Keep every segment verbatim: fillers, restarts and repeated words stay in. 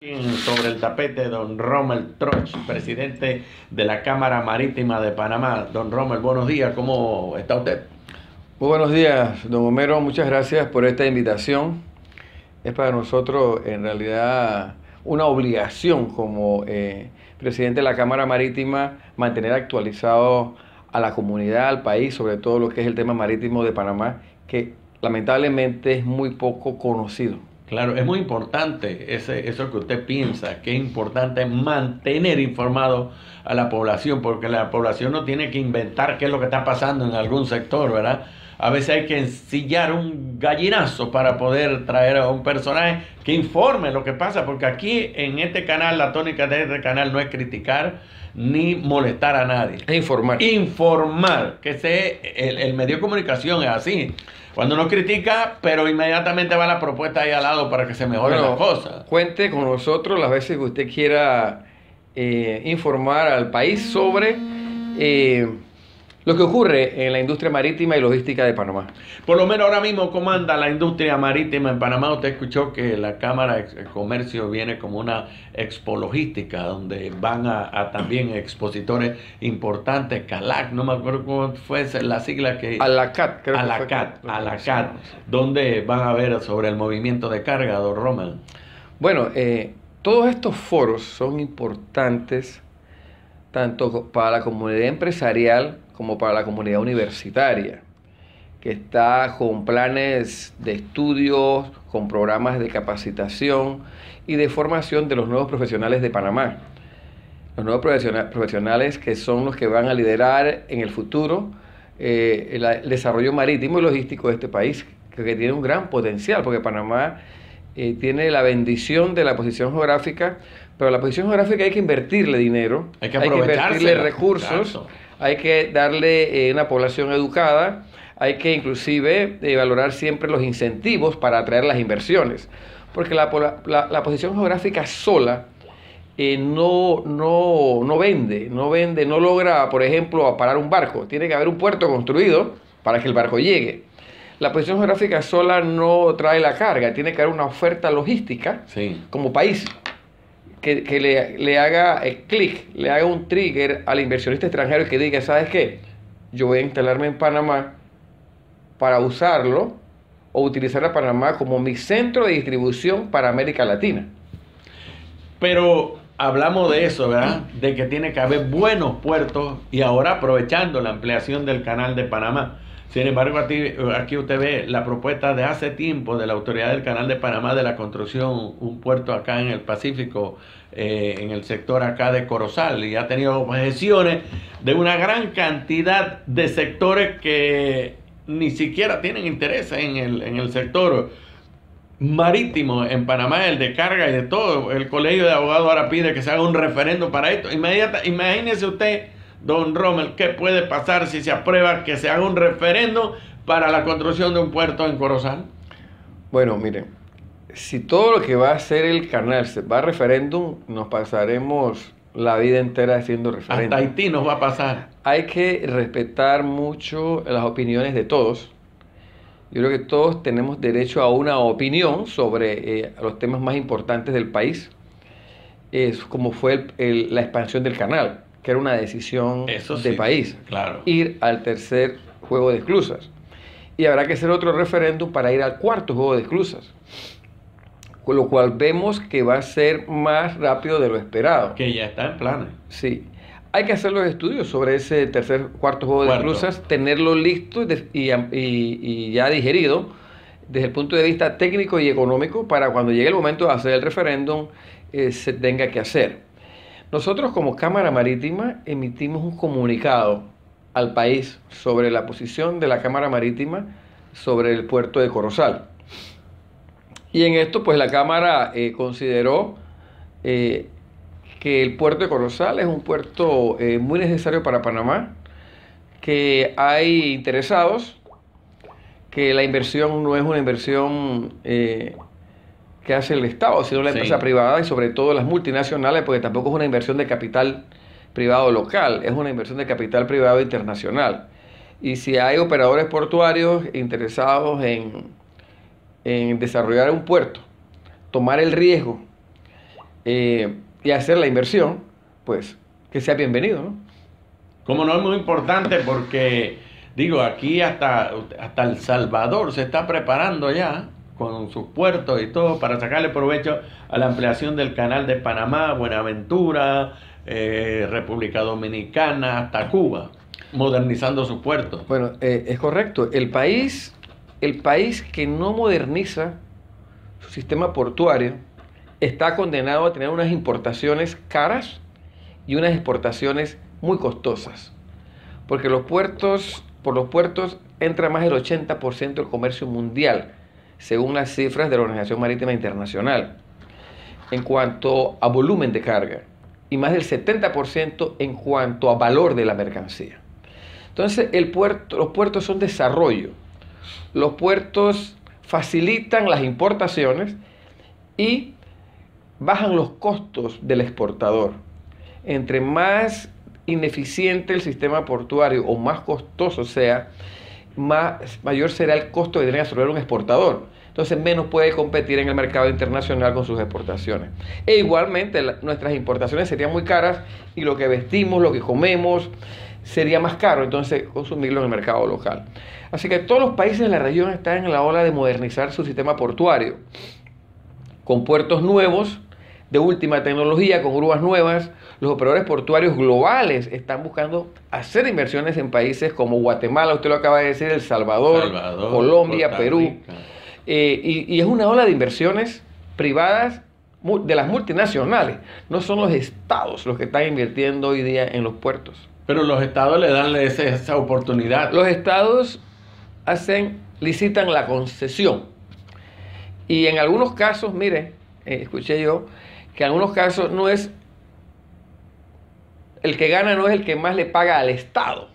Sobre el tapete, don Rommel Troch, presidente de la Cámara Marítima de Panamá. Don Rommel, buenos días, ¿cómo está usted? Muy buenos días, don Homero, muchas gracias por esta invitación. Es para nosotros en realidad una obligación como eh, presidente de la Cámara Marítima mantener actualizado a la comunidad, al país, sobre todo lo que es el tema marítimo de Panamá, que lamentablemente es muy poco conocido. Claro, es muy importante ese, eso que usted piensa, que es importante mantener informado a la población, porque la población no tiene que inventar qué es lo que está pasando en algún sector, ¿verdad? A veces hay que ensillar un gallinazo para poder traer a un personaje que informe lo que pasa, porque aquí en este canal, la tónica de este canal no es criticar ni molestar a nadie. Es informar. Informar, que ese, el, el medio de comunicación es así. Cuando uno critica, pero inmediatamente va la propuesta ahí al lado para que se mejoren Bueno, las cosas. Cuente con nosotros las veces que usted quiera eh, informar al país sobre eh, lo que ocurre en la industria marítima y logística de Panamá. Por lo menos ahora mismo, ¿cómo anda la industria marítima en Panamá? Usted escuchó que la Cámara de Comercio viene como una expo logística, donde van a, a también expositores importantes, CALAC, no me acuerdo cómo fue la sigla que... ALACAT, creo que fue. ALACAT, ALACAT, donde van a ver sobre el movimiento de carga, don Rommel. Bueno, eh, todos estos foros son importantes tanto para la comunidad empresarial como para la comunidad universitaria, que está con planes de estudios, con programas de capacitación y de formación de los nuevos profesionales de Panamá. Los nuevos profesionales que son los que van a liderar en el futuro eh, el, el desarrollo marítimo y logístico de este país, que, que tiene un gran potencial, porque Panamá eh, tiene la bendición de la posición geográfica, pero la posición geográfica hay que invertirle dinero, hay que, hay que invertirle recursos, exacto. Hay que darle eh, una población educada, hay que inclusive eh, valorar siempre los incentivos para atraer las inversiones, porque la, la, la posición geográfica sola eh, no, no, no vende, no vende, no logra, por ejemplo, parar un barco. Tiene que haber un puerto construido para que el barco llegue. La posición geográfica sola no trae la carga, tiene que haber una oferta logística sí. como país. Que, que le, le haga eh, clic, le haga un trigger al inversionista extranjero y que diga, ¿sabes qué? Yo voy a instalarme en Panamá para usarlo o utilizar a Panamá como mi centro de distribución para América Latina. Pero hablamos de eso, ¿verdad? De que tiene que haber buenos puertos y ahora aprovechando la ampliación del canal de Panamá. Sin embargo, aquí usted ve la propuesta de hace tiempo de la Autoridad del Canal de Panamá de la construcción, un puerto acá en el Pacífico, eh, en el sector acá de Corozal, y ha tenido objeciones de una gran cantidad de sectores que ni siquiera tienen interés en el, en el sector marítimo en Panamá, el de carga y de todo. El Colegio de Abogados ahora pide que se haga un referendo para esto. Inmediata, imagínese usted, don Rommel, ¿qué puede pasar si se aprueba que se haga un referendo para la construcción de un puerto en Corozal? Bueno, miren, si todo lo que va a hacer el canal se va a referéndum, nos pasaremos la vida entera haciendo referéndum. Hasta Haití nos va a pasar. Hay que respetar mucho las opiniones de todos. Yo creo que todos tenemos derecho a una opinión sobre eh, los temas más importantes del país, es como fue el, el, la expansión del canal, que era una decisión Eso de sí, país, claro. Ir al tercer juego de esclusas. Y habrá que hacer otro referéndum para ir al cuarto juego de esclusas. Con lo cual vemos que va a ser más rápido de lo esperado. Que ya está en planes. Sí. Hay que hacer los estudios sobre ese tercer, cuarto juego cuarto. de esclusas, tenerlo listo y, y, y ya digerido desde el punto de vista técnico y económico para cuando llegue el momento de hacer el referéndum eh, se tenga que hacer. Nosotros como Cámara Marítima emitimos un comunicado al país sobre la posición de la Cámara Marítima sobre el puerto de Corozal. Y en esto pues la Cámara eh, consideró eh, que el puerto de Corozal es un puerto eh, muy necesario para Panamá, que hay interesados, que la inversión no es una inversión eh, que hace el Estado, sino la empresa sí. privada y sobre todo las multinacionales, porque tampoco es una inversión de capital privado local, es una inversión de capital privado internacional. Y si hay operadores portuarios interesados en, en desarrollar un puerto, tomar el riesgo eh, y hacer la inversión, pues que sea bienvenido, ¿no? Como no, es muy importante porque, digo, aquí hasta, hasta El Salvador se está preparando ya con sus puertos y todo para sacarle provecho a la ampliación del canal de Panamá, Buenaventura, eh, República Dominicana, hasta Cuba, modernizando sus puertos. Bueno, eh, es correcto. El país, el país que no moderniza su sistema portuario está condenado a tener unas importaciones caras y unas exportaciones muy costosas, porque los puertos, por los puertos entra más del ochenta por ciento del comercio mundial, según las cifras de la Organización Marítima Internacional, en cuanto a volumen de carga, y más del setenta por ciento en cuanto a valor de la mercancía. Entonces, el puerto, los puertos son desarrollo. Los puertos facilitan las importaciones y bajan los costos del exportador. Entre más ineficiente el sistema portuario o más costoso sea, más, mayor será el costo que tiene que absorber un exportador. Entonces menos puede competir en el mercado internacional con sus exportaciones. E igualmente la, nuestras importaciones serían muy caras y lo que vestimos, lo que comemos, sería más caro entonces consumirlo en el mercado local. Así que todos los países de la región están en la ola de modernizar su sistema portuario, con puertos nuevos, de última tecnología, con grúas nuevas. Los operadores portuarios globales están buscando hacer inversiones en países como Guatemala, usted lo acaba de decir, El Salvador, Salvador Colombia, Costa Perú. Eh, y, y es una ola de inversiones privadas de las multinacionales. No son los estados los que están invirtiendo hoy día en los puertos. Pero los estados le dan esa, esa oportunidad. Los estados hacen, licitan la concesión. Y en algunos casos, mire, eh, escuché yo, que en algunos casos no es el que gana, no es el que más le paga al Estado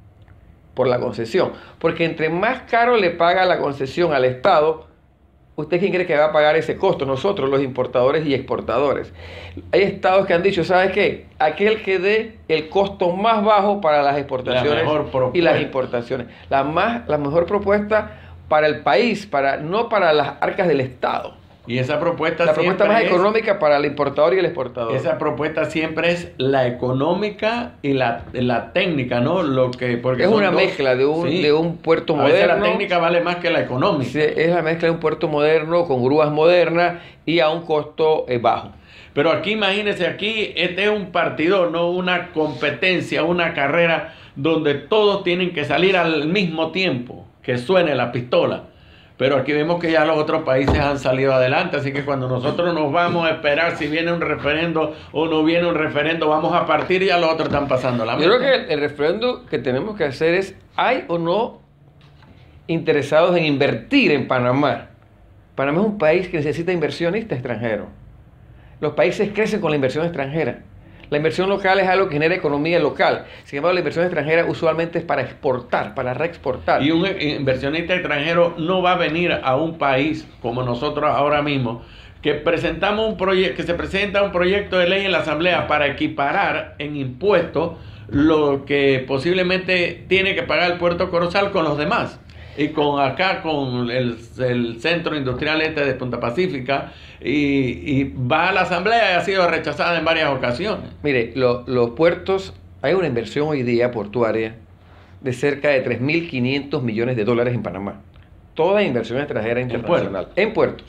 por la concesión, porque entre más caro le paga la concesión al Estado, ¿usted quién cree que va a pagar ese costo? Nosotros, los importadores y exportadores. Hay estados que han dicho, ¿sabes qué? Aquel que dé el costo más bajo para las exportaciones y las importaciones. La, más, la mejor propuesta para el país, para, no para las arcas del Estado. Y esa propuesta la propuesta más es, económica para el importador y el exportador. Esa propuesta siempre es la económica y la, la técnica, ¿no? Lo que porque es una dos, mezcla de un, sí. de un puerto a moderno. Veces la técnica vale más que la económica. Sí, es la mezcla de un puerto moderno con grúas modernas y a un costo eh, bajo. Pero aquí imagínense, aquí este es un partido, no una competencia, una carrera donde todos tienen que salir al mismo tiempo, que suene la pistola. Pero aquí vemos que ya los otros países han salido adelante, así que cuando nosotros nos vamos a esperar si viene un referendo o no viene un referendo, vamos a partir y ya los otros están pasando la Yo creo que el, el referendo que tenemos que hacer es, ¿hay o no interesados en invertir en Panamá? Panamá es un país que necesita inversionistas extranjeros. Los países crecen con la inversión extranjera. La inversión local es algo que genera economía local. Sin embargo, la inversión extranjera usualmente es para exportar, para reexportar. Y un inversionista extranjero no va a venir a un país como nosotros ahora mismo, que presentamos un proyecto, que se presenta un proyecto de ley en la Asamblea para equiparar en impuestos lo que posiblemente tiene que pagar el Puerto Corozal con los demás. Y con acá, con el, el centro industrial este de Punta Pacífica, y, y va a la Asamblea y ha sido rechazada en varias ocasiones. Mire, lo, los puertos, hay una inversión hoy día portuaria de cerca de tres mil quinientos millones de dólares en Panamá. Toda inversión extranjera internacional. En, en puertos.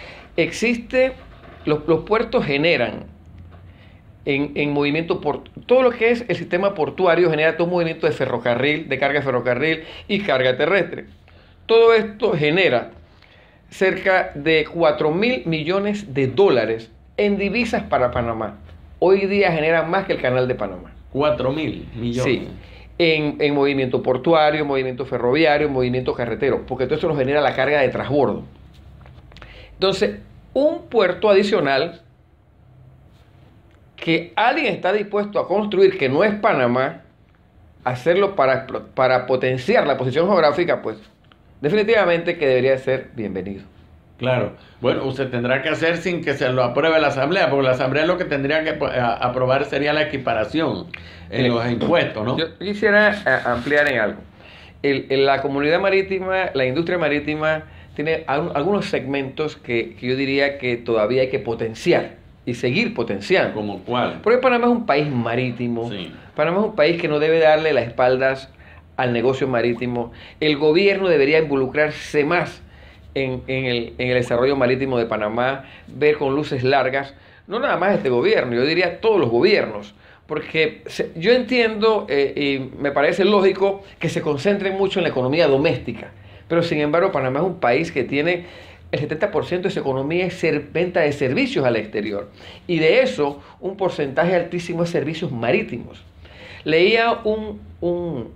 Existe, los, los puertos generan en, en movimiento, por, todo lo que es el sistema portuario genera todo un movimiento de ferrocarril, de carga de ferrocarril y carga terrestre. Todo esto genera cerca de cuatro mil millones de dólares en divisas para Panamá. Hoy día generan más que el canal de Panamá. cuatro mil millones. Sí, en, en movimiento portuario, movimiento ferroviario, movimiento carretero, porque todo eso lo genera la carga de transbordo. Entonces, un puerto adicional que alguien está dispuesto a construir, que no es Panamá, hacerlo para, para potenciar la posición geográfica, pues definitivamente que debería ser bienvenido. Claro. Bueno, usted tendrá que hacer sin que se lo apruebe la Asamblea, porque la Asamblea lo que tendría que aprobar sería la equiparación en los impuestos, ¿no? Yo quisiera ampliar en algo. El, el, la comunidad marítima, la industria marítima, tiene algunos segmentos que, que yo diría que todavía hay que potenciar. y seguir potenciando. ¿Como cuál? Porque Panamá es un país marítimo. Sí. Panamá es un país que no debe darle las espaldas al negocio marítimo. El gobierno debería involucrarse más en, en, el, en el desarrollo marítimo de Panamá, ver con luces largas, no nada más este gobierno, yo diría todos los gobiernos. Porque se, yo entiendo eh, y me parece lógico que se concentren mucho en la economía doméstica, pero sin embargo Panamá es un país que tiene el setenta por ciento de su economía es ser, venta de servicios al exterior, y de eso un porcentaje altísimo es servicios marítimos. Leía un, un,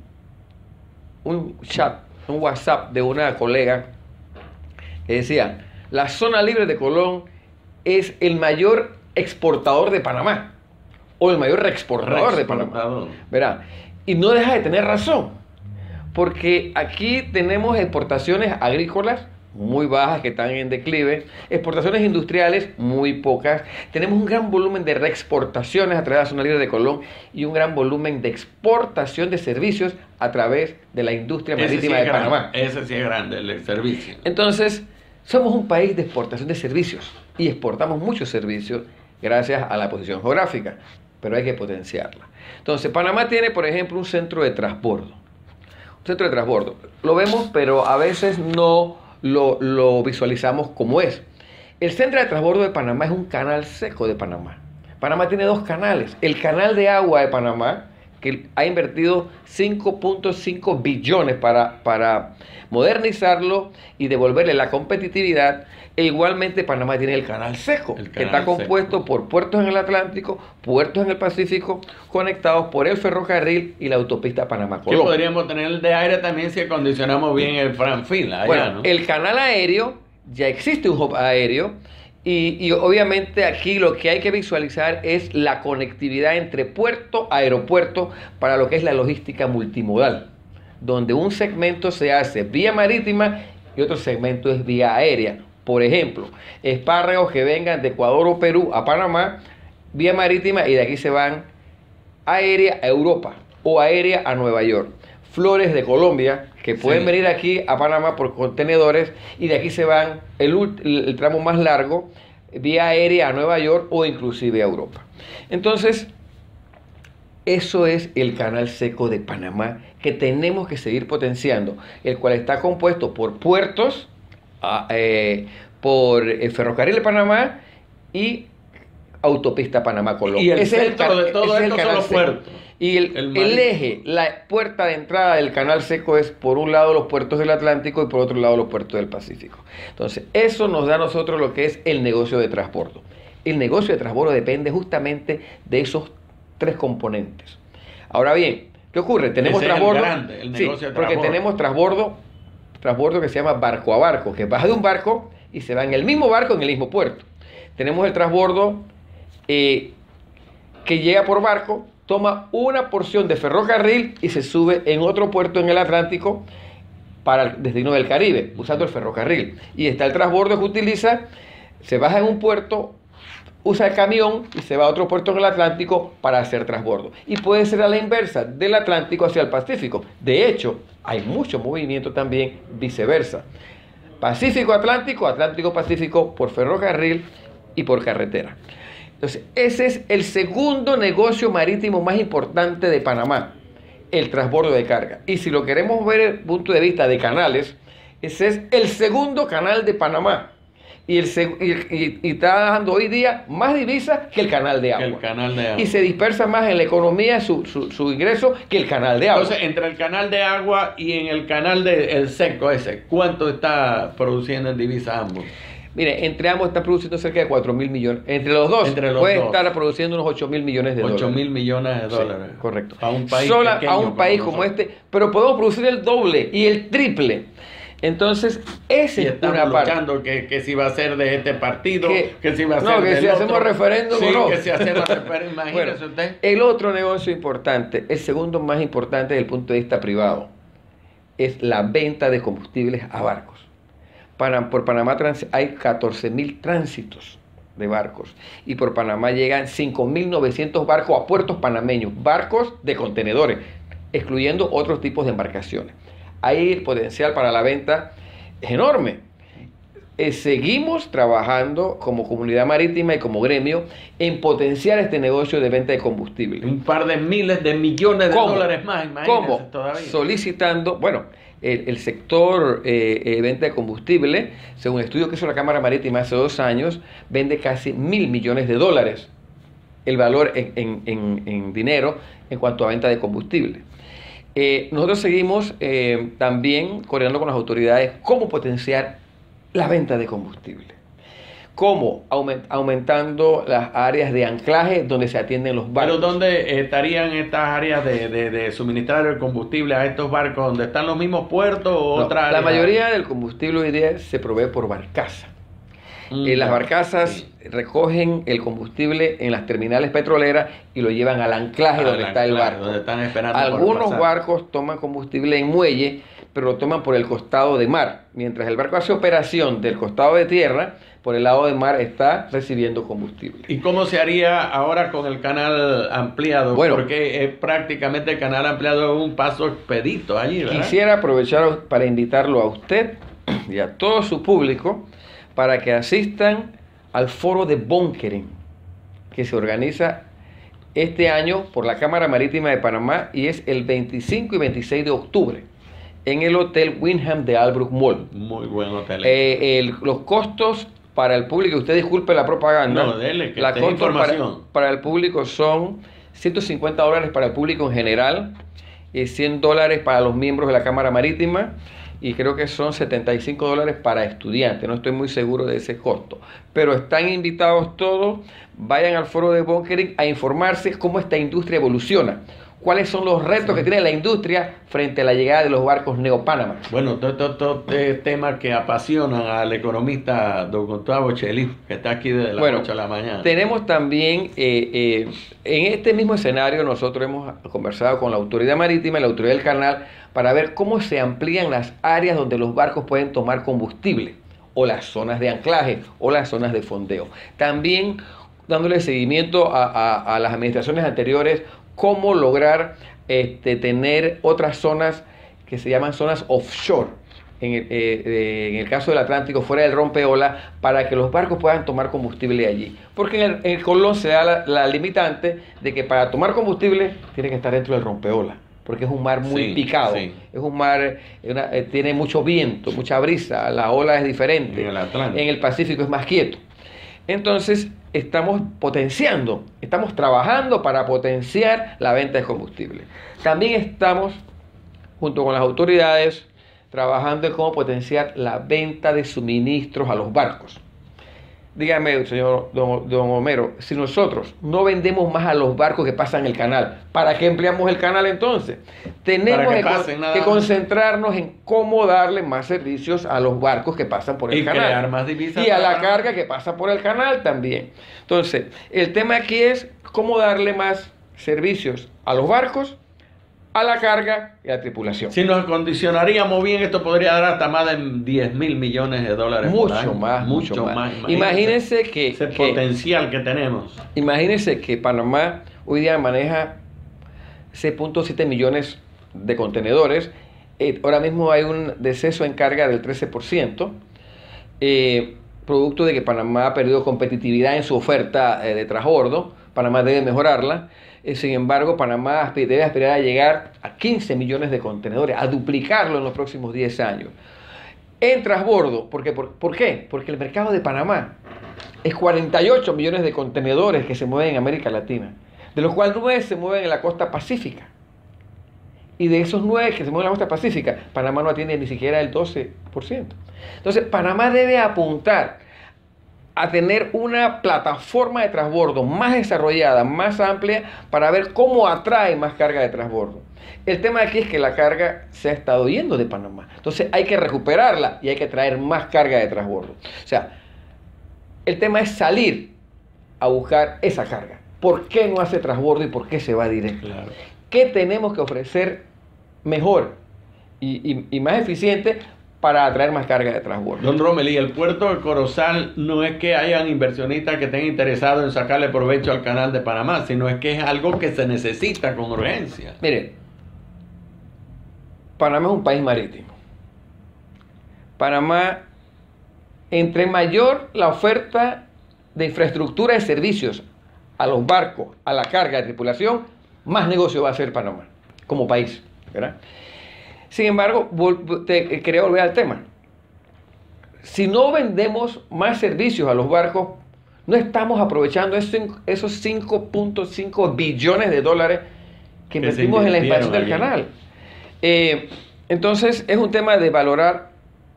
un chat, un WhatsApp de una colega que decía, la zona libre de Colón es el mayor exportador de Panamá, o el mayor reexportador de Panamá. ¿Verdad? Y no deja de tener razón, porque aquí tenemos exportaciones agrícolas muy bajas que están en declive, exportaciones industriales muy pocas, tenemos un gran volumen de reexportaciones a través de la zona libre de Colón y un gran volumen de exportación de servicios a través de la industria marítima de Panamá. Ese sí es grande, el servicio. Entonces, somos un país de exportación de servicios y exportamos muchos servicios gracias a la posición geográfica, pero hay que potenciarla. Entonces, Panamá tiene, por ejemplo, un centro de transbordo. Un centro de transbordo. Lo vemos, pero a veces no lo, lo visualizamos como es. El centro de transbordo de Panamá es un canal seco de Panamá. Panamá tiene dos canales. El canal de agua de Panamá, que ha invertido cinco punto cinco billones para, para modernizarlo y devolverle la competitividad. E igualmente Panamá tiene el canal seco, el canal que está compuesto seco. por puertos en el Atlántico, puertos en el Pacífico, conectados por el ferrocarril y la autopista Panamá-Colón. Que podríamos tener el de aire también si acondicionamos bien el Franfil allá, bueno, ¿no? El canal aéreo, ya existe un hub aéreo, y, y obviamente aquí lo que hay que visualizar es la conectividad entre puerto, aeropuerto, para lo que es la logística multimodal, donde un segmento se hace vía marítima y otro segmento es vía aérea. Por ejemplo, espárragos que vengan de Ecuador o Perú a Panamá, vía marítima, y de aquí se van aérea a Europa o aérea a Nueva York. Flores de Colombia que pueden sí. venir aquí a Panamá por contenedores y de aquí se van el, el tramo más largo, vía aérea a Nueva York o inclusive a Europa. Entonces, eso es el canal seco de Panamá que tenemos que seguir potenciando, el cual está compuesto por puertos, Eh, por el ferrocarril de Panamá y autopista Panamá-Colón. Y el ese centro es el, de todo esto son los puertos. Y el, el, el eje, la puerta de entrada del canal seco es por un lado los puertos del Atlántico y por otro lado los puertos del Pacífico. Entonces, eso nos da a nosotros lo que es el negocio de transbordo. El negocio de transbordo depende justamente de esos tres componentes. Ahora bien, ¿qué ocurre? Tenemos ese transbordo. Es el grande, el negocio sí, de porque transbordo. tenemos transbordo. transbordo que se llama barco a barco, que baja de un barco y se va en el mismo barco en el mismo puerto. Tenemos el transbordo eh, que llega por barco, toma una porción de ferrocarril y se sube en otro puerto en el Atlántico para el destino del Caribe, usando el ferrocarril. Y está el transbordo que utiliza, se baja en un puerto, usa el camión y se va a otro puerto en el Atlántico para hacer transbordo. Y puede ser a la inversa, del Atlántico hacia el Pacífico. De hecho, hay mucho movimiento también viceversa. Pacífico-Atlántico, Atlántico-Pacífico por ferrocarril y por carretera. Entonces, ese es el segundo negocio marítimo más importante de Panamá, el transbordo de carga. Y si lo queremos ver desde el punto de vista de canales, ese es el segundo canal de Panamá. Y, el, y, y, y está dando hoy día más divisas que el canal de agua. El canal de agua. Y se dispersa más en la economía su, su, su ingreso que el canal de agua. Entonces, entre el canal de agua y en el canal de el seco ese, ¿cuánto está produciendo en divisas ambos? Mire, entre ambos están produciendo cerca de cuatro mil millones. Entre los dos entre los puede dos. estar produciendo unos ocho mil millones de dólares. ocho mil millones de dólares. Sí, correcto. A un país, Sola, a un país como, como este, pero podemos producir el doble y el triple. Entonces, ese y es estamos una parte. luchando que, que si va a ser de este partido, que, que si va a no, ser que del si otro. hacemos referéndum sí, o no. que si hacemos referéndum, imagínese bueno, usted. El otro negocio importante, el segundo más importante desde el punto de vista privado, es la venta de combustibles a barcos. Para, por Panamá trans, hay catorce mil tránsitos de barcos y por Panamá llegan cinco mil novecientos barcos a puertos panameños, barcos de contenedores, excluyendo otros tipos de embarcaciones. Ahí el potencial para la venta es enorme. eh, seguimos trabajando como comunidad marítima y como gremio en potenciar este negocio de venta de combustible. Un par de miles de millones de ¿Cómo? dólares más, imagínense. ¿Cómo? Todavía. Solicitando, bueno, el, el sector eh, eh, venta de combustible, según el estudio que hizo la Cámara Marítima hace dos años, vende casi mil millones de dólares el valor en, en, en, en dinero en cuanto a venta de combustible. Eh, nosotros seguimos eh, también coordinando con las autoridades cómo potenciar la venta de combustible. ¿Cómo? Aument, aumentando las áreas de anclaje donde se atienden los barcos. ¿Pero dónde estarían estas áreas de, de, de suministrar el combustible a estos barcos? ¿Dónde están los mismos puertos o No, otra área? La mayoría del combustible hoy día se provee por barcaza. Mm, eh, las barcazas sí. recogen el combustible en las terminales petroleras y lo llevan al anclaje al donde anclaje, está el barco. Donde están esperando Algunos barcos toman combustible en muelle, pero lo toman por el costado de mar. Mientras el barco hace operación del costado de tierra, por el lado de mar está recibiendo combustible. ¿Y cómo se haría ahora con el canal ampliado? Bueno, porque es prácticamente el canal ampliado es un paso expedito allí, ¿verdad? Quisiera aprovechar para invitarlo a usted y a todo su público para que asistan al foro de bunkering que se organiza este año por la Cámara Marítima de Panamá y es el veinticinco y veintiséis de octubre en el Hotel Wyndham de Albrook Mall. Muy buen hotel. Eh, el, los costos para el público, usted disculpe la propaganda, no, dele, que la tenga información. Para, para el público son ciento cincuenta dólares para el público en general, y cien dólares para los miembros de la Cámara Marítima, y creo que son setenta y cinco dólares para estudiantes. No estoy muy seguro de ese costo, pero están invitados todos. Vayan al foro de bunkering a informarse cómo esta industria evoluciona, cuáles son los retos sí. que tiene la industria frente a la llegada de los barcos Neopanamax. Bueno, todos to, to, temas que apasionan al economista don Gustavo Chelis, que está aquí desde las bueno, ocho de la mañana. Tenemos también, eh, eh, en este mismo escenario, nosotros hemos conversado con la Autoridad Marítima y la Autoridad del Canal para ver cómo se amplían las áreas donde los barcos pueden tomar combustible, o las zonas de anclaje, o las zonas de fondeo. También dándole seguimiento a, a, a las administraciones anteriores, cómo lograr este, tener otras zonas que se llaman zonas offshore, en el, eh, eh, en el caso del Atlántico, fuera del rompeola, para que los barcos puedan tomar combustible allí. Porque en el, en el Colón se da la, la limitante de que para tomar combustible tiene que estar dentro del rompeola, porque es un mar muy sí, picado, sí. es un mar, una, eh, tiene mucho viento, mucha brisa, la ola es diferente, en el Atlántico. En el Pacífico es más quieto. Entonces, estamos potenciando, estamos trabajando para potenciar la venta de combustible. También estamos, junto con las autoridades, trabajando en cómo potenciar la venta de suministros a los barcos. Dígame, señor don, don Homero, si nosotros no vendemos más a los barcos que pasan el canal, ¿para qué empleamos el canal entonces? Tenemos que, que, pasen, que concentrarnos en cómo darle más servicios a los barcos que pasan por el y canal. Crear más divisas y a la carga que pasa por el canal también. Entonces, el tema aquí es cómo darle más servicios a los barcos, a la carga y a la tripulación. Si nos acondicionaríamos bien, esto podría dar hasta más de diez mil millones de dólares. Mucho más, mucho, mucho más. más. Imagínense, imagínense que... Ese que, potencial que tenemos. Imagínense que Panamá hoy día maneja seis punto siete millones de contenedores. Eh, ahora mismo hay un deceso en carga del trece por ciento. Eh, producto de que Panamá ha perdido competitividad en su oferta eh, de transbordo. Panamá debe mejorarla. Eh, sin embargo, Panamá debe aspirar a llegar a quince millones de contenedores, a duplicarlo en los próximos diez años. En transbordo, ¿por qué? ¿Por, ¿por qué? Porque el mercado de Panamá es cuarenta y ocho millones de contenedores que se mueven en América Latina, de los cuales nueve se mueven en la costa pacífica. Y de esos nueve que se mueven en la costa pacífica, Panamá no atiende ni siquiera el doce por ciento. Entonces, Panamá debe apuntar a tener una plataforma de transbordo más desarrollada, más amplia, para ver cómo atrae más carga de transbordo. El tema aquí es que la carga se ha estado yendo de Panamá. Entonces hay que recuperarla y hay que traer más carga de transbordo. O sea, el tema es salir a buscar esa carga. ¿Por qué no hace transbordo y por qué se va directo? Claro. ¿Qué tenemos que ofrecer mejor y, y, y más eficiente para atraer más carga de transbordo? Don Romelí, el puerto de Corozal no es que hayan inversionistas que estén interesados en sacarle provecho al canal de Panamá, sino es que es algo que se necesita con urgencia. Mire, Panamá es un país marítimo. Panamá entre mayor la oferta de infraestructura de servicios a los barcos, a la carga de tripulación, más negocio va a hacer Panamá como país, ¿verdad? Sin embargo, te quería volver al tema. Si no vendemos más servicios a los barcos, no estamos aprovechando esos cinco punto cinco billones de dólares que invertimos en la expansión del canal. Eh, entonces, es un tema de valorar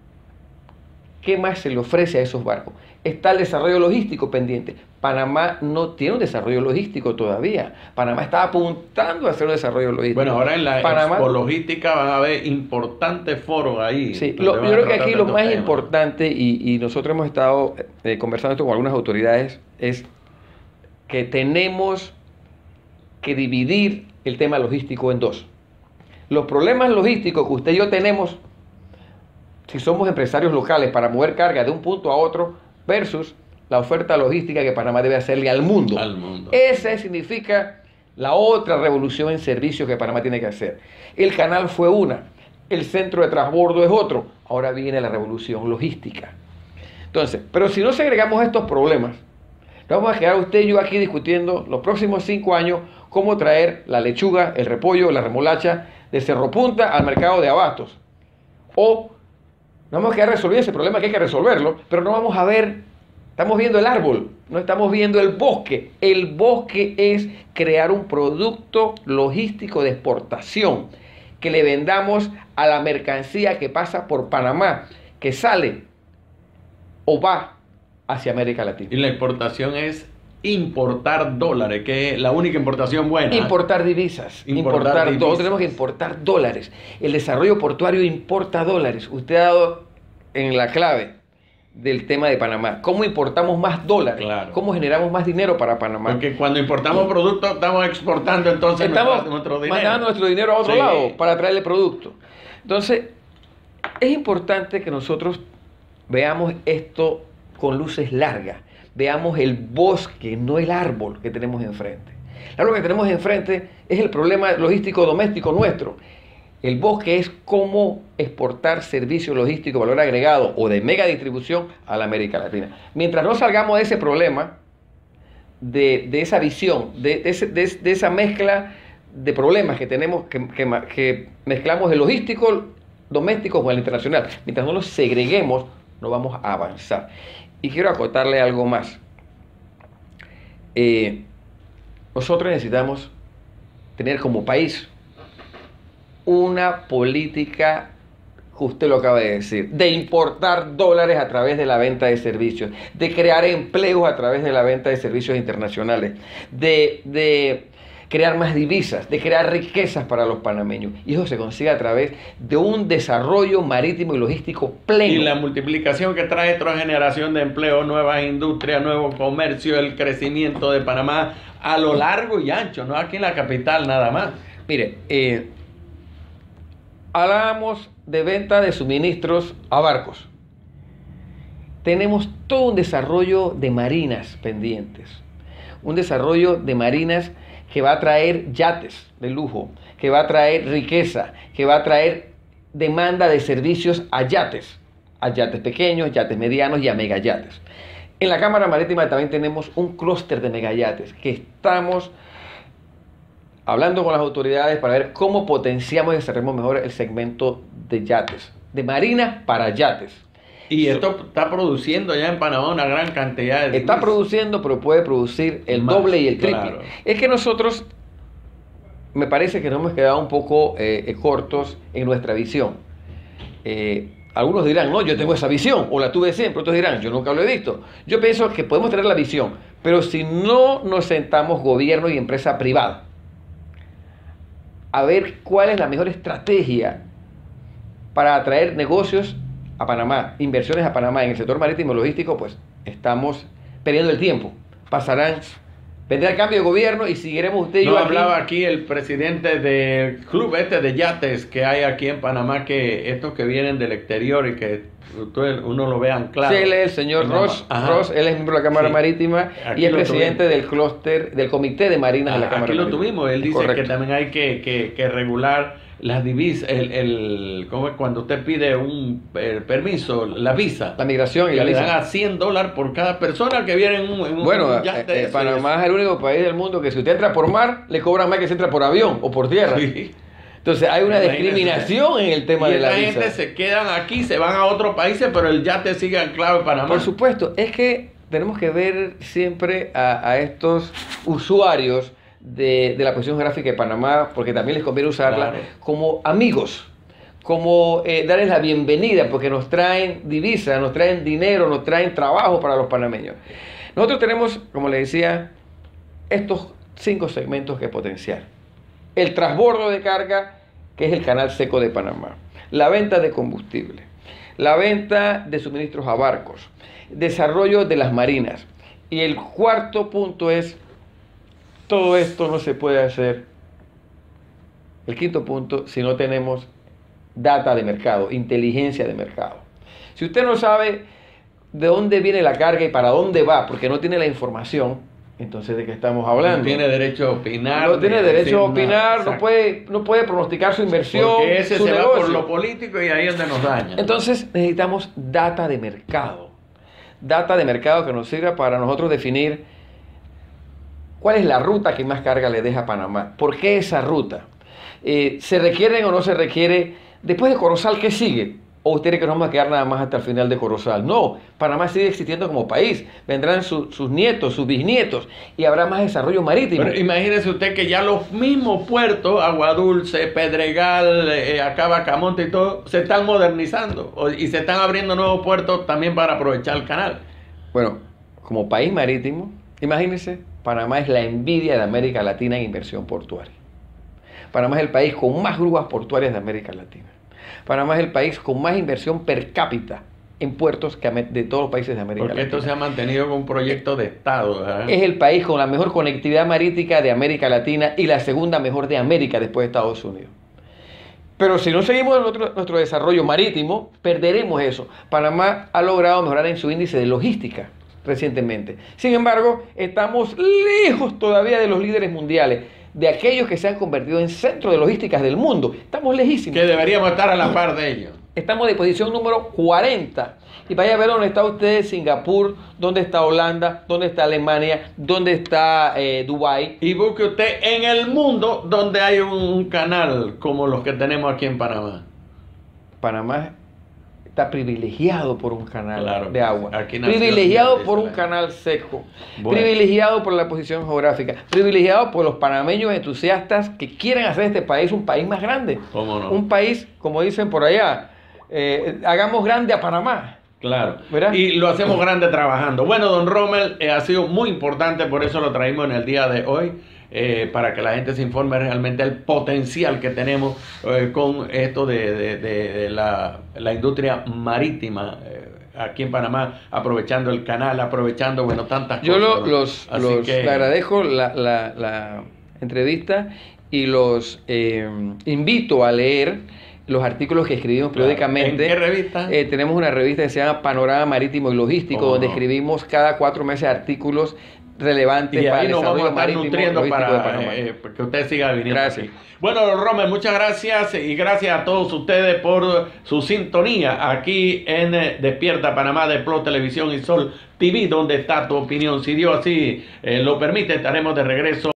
qué más se le ofrece a esos barcos. Está el desarrollo logístico pendiente. Panamá no tiene un desarrollo logístico todavía. Panamá está apuntando a hacer un desarrollo logístico. Bueno, ahora en la Panamá, Expo Logística van a haber importantes foros ahí. Sí, lo, yo creo que aquí lo más temas. importante, y, y nosotros hemos estado eh, conversando esto con algunas autoridades, es que tenemos que dividir el tema logístico en dos. Los problemas logísticos que usted y yo tenemos, si somos empresarios locales, para mover carga de un punto a otro, versus la oferta logística que Panamá debe hacerle al mundo. Al mundo. Esa significa la otra revolución en servicios que Panamá tiene que hacer. El canal fue una, el centro de transbordo es otro. Ahora viene la revolución logística. Entonces, pero si no segregamos estos problemas, vamos a quedar usted y yo aquí discutiendo los próximos cinco años cómo traer la lechuga, el repollo, la remolacha de Cerro Punta al mercado de abastos. O no vamos a quedar resolviendo ese problema, que hay que resolverlo, pero no vamos a ver, estamos viendo el árbol, no estamos viendo el bosque. El bosque es crear un producto logístico de exportación que le vendamos a la mercancía que pasa por Panamá, que sale o va hacia América Latina. Y la exportación es importar dólares, que es la única importación buena. Importar divisas, importar, importar divisas. Todos tenemos que importar dólares. El desarrollo portuario importa dólares. Usted ha dado en la clave del tema de Panamá. ¿Cómo importamos más dólares? Claro. ¿Cómo generamos más dinero para Panamá? Porque cuando importamos productos estamos exportando entonces estamos nuestro, nuestro dinero. mandando nuestro dinero a otro sí. lado para traerle producto. Entonces, es importante que nosotros veamos esto con luces largas. Veamos el bosque, no el árbol que tenemos enfrente. El árbol que tenemos enfrente es el problema logístico doméstico nuestro. El bosque es cómo exportar servicios logísticos, valor agregado o de mega distribución a la América Latina. Mientras no salgamos de ese problema, de, de esa visión, de, de, ese, de, de esa mezcla de problemas que tenemos, que, que, que mezclamos el logístico doméstico con el internacional, mientras no los segreguemos, no vamos a avanzar. Y quiero acotarle algo más. Eh, nosotros necesitamos tener como país una política, que usted lo acaba de decir, de importar dólares a través de la venta de servicios, de crear empleos a través de la venta de servicios internacionales, de, de crear más divisas, de crear riquezas para los panameños. Y eso se consigue a través de un desarrollo marítimo y logístico pleno. Y la multiplicación que trae otra generación de empleo, nuevas industrias, nuevo comercio, el crecimiento de Panamá a lo largo y ancho, no aquí en la capital nada más. Mire, eh, hablábamos de venta de suministros a barcos. Tenemos todo un desarrollo de marinas pendientes. Un desarrollo de marinas que va a traer yates de lujo, que va a traer riqueza, que va a traer demanda de servicios a yates, a yates pequeños, yates medianos y a megayates. En la Cámara Marítima también tenemos un clúster de megayates que estamos hablando con las autoridades para ver cómo potenciamos y desarrollamos mejor el segmento de yates, de marina para yates. Y esto está produciendo ya en Panamá una gran cantidad de... Está produciendo, pero puede producir el Más, doble y el triple. Claro. Es que nosotros, me parece que nos hemos quedado un poco eh, cortos en nuestra visión. Eh, algunos dirán, no, yo tengo esa visión, o la tuve siempre. Otros dirán, yo nunca lo he visto. Yo pienso que podemos tener la visión, pero si no nos sentamos gobierno y empresa privada a ver cuál es la mejor estrategia para atraer negocios a Panamá, inversiones a Panamá en el sector marítimo y logístico, pues estamos perdiendo el tiempo. Pasarán, vendrá el cambio de gobierno y seguiremos usted y yo no, aquí. Hablaba aquí el presidente del club este de yates que hay aquí en Panamá, que estos que vienen del exterior y que uno lo ve anclado. Sí, él es el señor Ross, Ross, él es miembro de la Cámara sí. Marítima Aquí y es presidente tuvimos. del clúster, del Comité de Marinas ah, de la Cámara Aquí Marítima. Aquí lo tuvimos, él dice Correcto. que también hay que, que, que regular las divisas, el, el, ¿cómo es? Cuando usted pide un el permiso, la visa. La migración y la le visa. Le dan a cien dólares por cada persona que viene en un, en Bueno, un yate. Eh, eh, Panamá es el único país del mundo que si usted entra por mar, le cobran más que si entra por avión o por tierra. Sí. Entonces hay una discriminación en el tema y de la visa. La gente se quedan aquí, se van a otros países, pero el yate sigue anclado en Panamá. Por supuesto, es que tenemos que ver siempre a, a estos usuarios de, de la posición geográfica de Panamá, porque también les conviene usarla claro. como amigos, como eh, darles la bienvenida, porque nos traen divisas, nos traen dinero, nos traen trabajo para los panameños. Nosotros tenemos, como les decía, estos cinco segmentos que potenciar. El transbordo de carga, que es el canal seco de Panamá, la venta de combustible, la venta de suministros a barcos, desarrollo de las marinas. Y el cuarto punto es, todo esto no se puede hacer, el quinto punto, si no tenemos data de mercado, inteligencia de mercado. Si usted no sabe de dónde viene la carga y para dónde va, porque no tiene la información, entonces, ¿de qué estamos hablando? No tiene derecho a opinar. No tiene derecho a opinar, no puede, no puede pronosticar su inversión, porque ese su se negocio. va por lo político y ahí es donde nos daña. Entonces, necesitamos data de mercado. Data de mercado que nos sirva para nosotros definir cuál es la ruta que más carga le deja a Panamá. ¿Por qué esa ruta? Eh, ¿Se requiere o no se requiere? Después de Corozal, ¿qué sigue? ¿O usted cree que nos vamos a quedar nada más hasta el final de Corozal? No, Panamá sigue existiendo como país. Vendrán su, sus nietos, sus bisnietos, y habrá más desarrollo marítimo. Pero imagínese usted que ya los mismos puertos, Aguadulce, Pedregal, eh, acá Bacamonte y todo, se están modernizando y se están abriendo nuevos puertos también para aprovechar el canal. Bueno, como país marítimo, imagínese, Panamá es la envidia de América Latina en inversión portuaria. Panamá es el país con más grúas portuarias de América Latina. Panamá es el país con más inversión per cápita en puertos que de todos los países de América Porque Latina. Porque esto se ha mantenido como un proyecto de Estado, ¿verdad? Es el país con la mejor conectividad marítima de América Latina y la segunda mejor de América después de Estados Unidos. Pero si no seguimos nuestro, nuestro desarrollo marítimo, perderemos eso. Panamá ha logrado mejorar en su índice de logística recientemente. Sin embargo, estamos lejos todavía de los líderes mundiales, de aquellos que se han convertido en centro de logísticas del mundo. Estamos lejísimos. Que deberíamos estar a la par de ellos. Estamos de posición número cuarenta. Y vaya a ver dónde está usted, Singapur, dónde está Holanda, dónde está Alemania, dónde está eh, Dubái. Y busque usted en el mundo donde hay un, un canal como los que tenemos aquí en Panamá. Panamá está privilegiado por un canal claro, de agua, aquí nació, privilegiado por un canal seco, bueno. privilegiado por la posición geográfica, privilegiado por los panameños entusiastas que quieren hacer este país un país más grande. ¿Cómo no? Un país, como dicen por allá, eh, hagamos grande a Panamá. Claro, ¿verdad? Y lo hacemos grande trabajando. Bueno, don Rommel, eh, ha sido muy importante, por eso lo traímos en el día de hoy. Eh, para que la gente se informe realmente del potencial que tenemos eh, con esto de, de, de, de la, la industria marítima eh, aquí en Panamá, aprovechando el canal, aprovechando, bueno, tantas Yo cosas. Yo ¿no? los, los que... le agradezco la, la, la entrevista y los eh, invito a leer los artículos que escribimos periódicamente. ¿En qué revista? Eh, tenemos una revista que se llama Panorama Marítimo y Logístico, oh, donde no. escribimos cada cuatro meses artículos relevantes y para ahí el nos desarrollo vamos a estar marítimo nutriendo de para Panamá. Eh, que usted siga viniendo. Gracias. Aquí. Bueno, Rommel, muchas gracias y gracias a todos ustedes por su sintonía aquí en eh, Despierta Panamá de Plus Televisión y Sol T V, donde está tu opinión. Si Dios así eh, lo permite, estaremos de regreso.